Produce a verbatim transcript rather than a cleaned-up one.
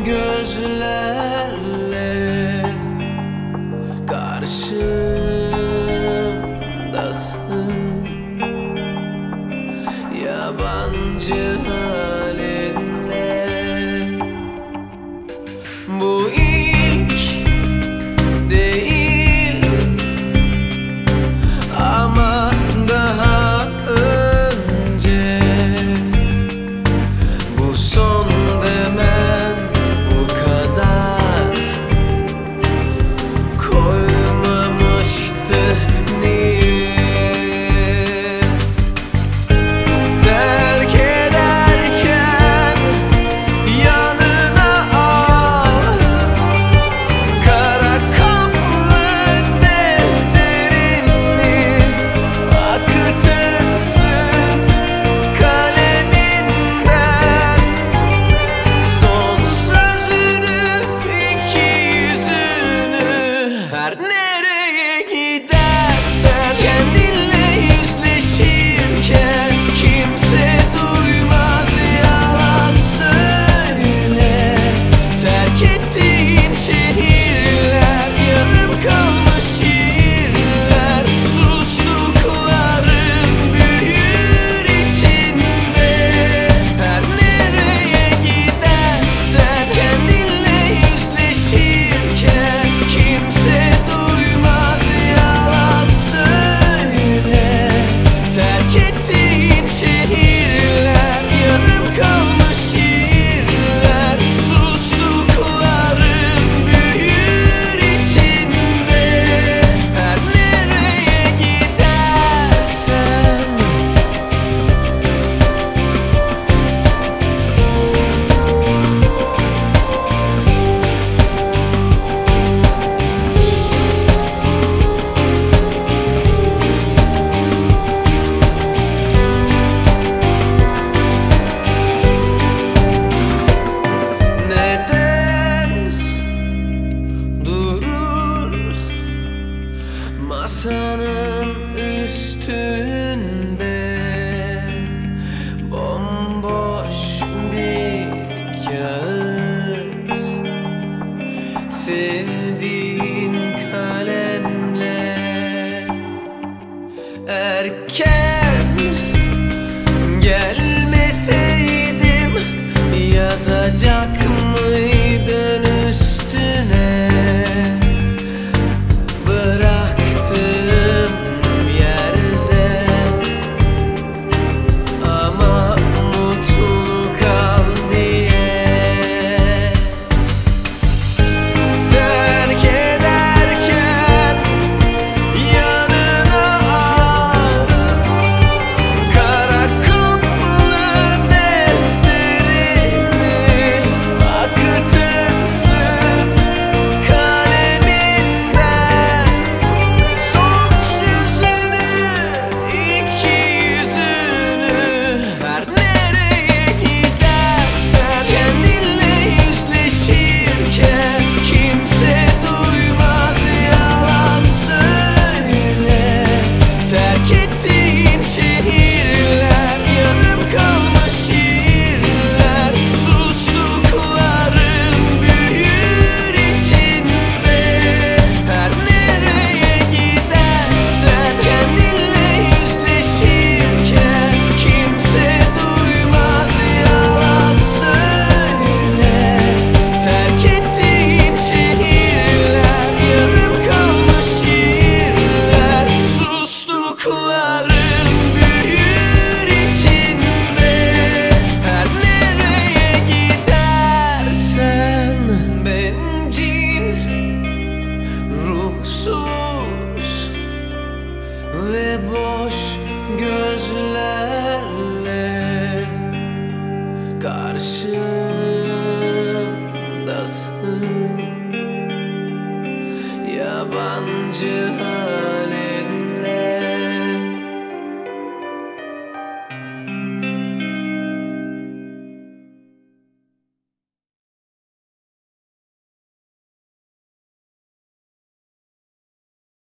gözlerle karşımdasın. Yabancı halinle. Bu ilk değil ama daha önce bu son demen bu kadar koymamıştı. Niye terk ederken yanına al kara kaplı defterini, akıtırsın kaleminden son sözünü, iki yüzünü. Her nereye gidersen kendinle yüzleşirken kimse duymaz, yalan söyle. Terk ettiğin şehirler, yarım kalmış şiirler, sustukların büyür içinde. Her nereye gidersen kendinle yüzleşirken kimse duymaz, yalan söyle. Terk ettiğin şehirler, yarım kalmış şiirler, sustukların büyür içinde. Her nereye gidersen. Neden durur masanın üstünde bomboş bir kağıt, sevdiğin kalemle? Erken gelmeseydim yazacak mıydın üstüne? Bıraktığım yerde ama mutlu kal diye. Terk ederken yanına al kara kaplı defterini, akıtırsın kaleminden son sözünü, iki yüzünü. Her nereye gidersen kendinle yüzleşirken kimse duymaz, yalan söyle. Terk ettiğin şehirler, yarım kalmış şiirler, sustukların büyür içinde. Her nereye gidersen kendinle yüzleşirken kimse duymaz, yalan söyle. Terk ettiğin şehirler, yarım kalmış şiirler, sustukların büyür içinde. Her nereye gidersen. Bencil, ruhsuz ve boş gözlerle karşımdasın. Yabancı